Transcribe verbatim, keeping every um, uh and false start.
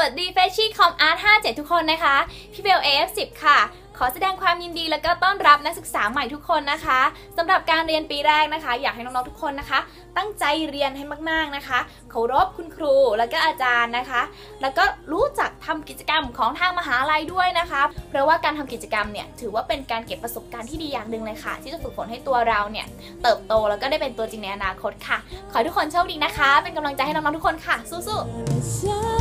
วัสดีเฟชชี่คอมอาร์ตห้าสิบเจ็ดทุกคนนะคะพี่เบล เอ เอฟ สิบ ค่ะขอแสดงความยินดีแล้วก็ต้อนรับนักศึกษาใหม่ทุกคนนะคะสำหรับการเรียนปีแรกนะคะอยากให้น้องๆทุกคนนะคะตั้งใจเรียนให้มากๆนะคะเคารพคุณครูแล้วก็อาจารย์นะคะแล้วก็รู้จักทำกิจกรรมของทางมหาลัยด้วยนะคะเพราะว่าการทำกิจกรรมเนี่ยถือว่าเป็นการเก็บประสบการณ์ที่ดีอย่างหนึ่งเลยค่ะที่จะฝึกฝนให้ตัวเราเนี่ยเติบโตแล้วก็ได้เป็นตัวจริงในอนาคตค่ะขอให้ทุกคนโชคดีนะคะเป็นกำลังใจให้น้องๆทุกคนค่ะสู้ๆ